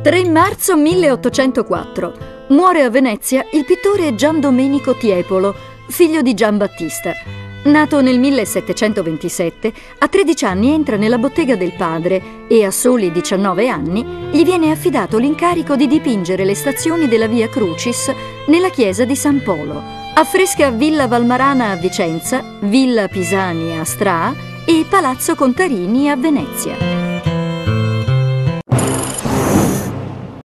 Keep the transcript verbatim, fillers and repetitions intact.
tre marzo milleottocentoquattro. Muore a Venezia il pittore Gian Domenico Tiepolo, figlio di Gian Battista. Nato nel millesettecentoventisette, a tredici anni entra nella bottega del padre e a soli diciannove anni gli viene affidato l'incarico di dipingere le stazioni della Via Crucis nella chiesa di San Polo. Affresca Villa Valmarana a Vicenza, Villa Pisani a Stra e Palazzo Contarini a Venezia.